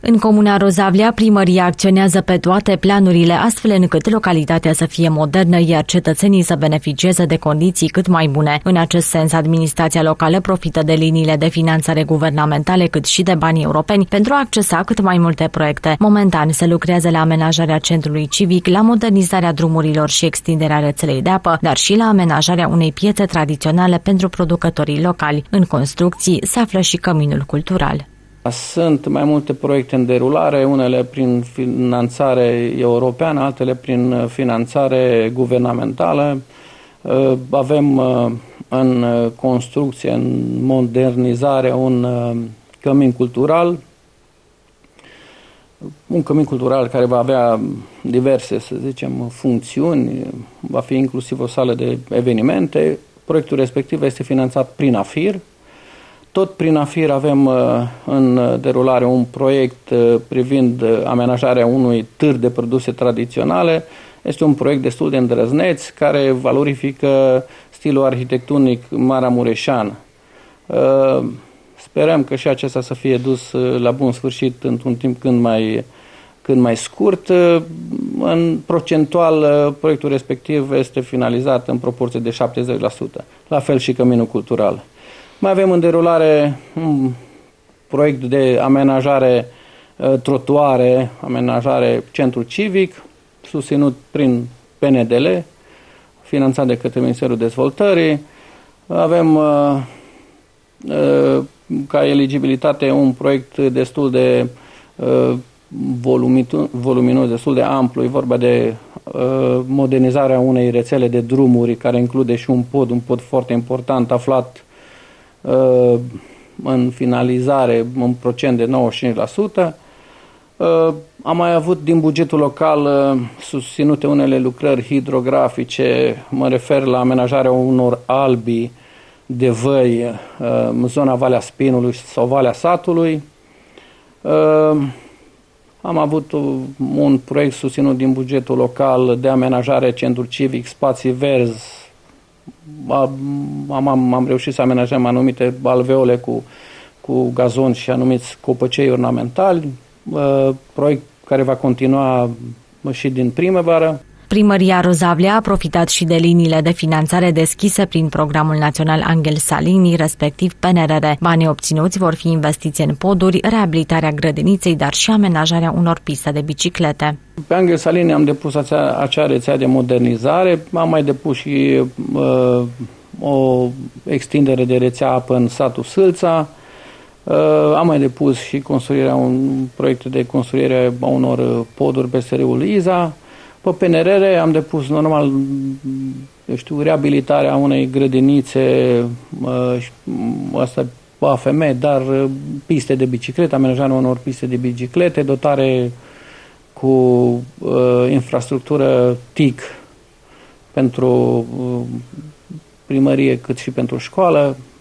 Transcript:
În comuna Rozavlea, primăria acționează pe toate planurile, astfel încât localitatea să fie modernă, iar cetățenii să beneficieze de condiții cât mai bune. În acest sens, administrația locală profită de liniile de finanțare guvernamentale, cât și de banii europeni, pentru a accesa cât mai multe proiecte. Momentan se lucrează la amenajarea centrului civic, la modernizarea drumurilor și extinderea rețelei de apă, dar și la amenajarea unei piețe tradiționale pentru producătorii locali. În construcții se află și căminul cultural. Sunt mai multe proiecte în derulare, unele prin finanțare europeană, altele prin finanțare guvernamentală. Avem în construcție, în modernizare, un cămin cultural. Un cămin cultural care va avea diverse, să zicem, funcțiuni, va fi inclusiv o sală de evenimente. Proiectul respectiv este finanțat prin AFIR. Tot prin AFIR avem în derulare un proiect privind amenajarea unui târg de produse tradiționale. Este un proiect destul de îndrăzneț care valorifică stilul arhitectonic maramureșan. Sperăm că și acesta să fie dus la bun sfârșit într-un timp cât mai scurt. În procentual, proiectul respectiv este finalizat în proporție de 70%. La fel și căminul cultural. Mai avem în derulare un proiect de amenajare trotuare, amenajare centru civic, susținut prin PNDL, finanțat de către Ministerul Dezvoltării. Avem ca eligibilitate un proiect destul de voluminos, destul de amplu. E vorba de modernizarea unei rețele de drumuri care include și un pod foarte important aflat în finalizare în procent de 95%. Am mai avut din bugetul local susținute unele lucrări hidrografice, mă refer la amenajarea unor albi de văi în zona Valea Spinului sau Valea Satului. Am avut un proiect susținut din bugetul local de amenajare centru civic, spații verzi. Am reușit să amenajăm anumite alveole cu gazon și anumiți copăcei ornamentali, proiect care va continua și din primăvară. Primăria Rozavlea a profitat și de liniile de finanțare deschise prin Programul Național Angel Salini, respectiv PNRR. Banii obținuți vor fi investiți în poduri, reabilitarea grădiniței, dar și amenajarea unor piste de biciclete. Pe Angel Salini am depus acea rețea de modernizare, am mai depus și o extindere de rețea apă în satul Sâlța, am mai depus și un proiect de construire a unor poduri peste râul Iza. Pe PNRR am depus normal, reabilitarea unei grădinițe, asta AFM, dar piste de biciclete, amenajarea unor piste de biciclete, dotare cu infrastructură TIC pentru primărie cât și pentru școală.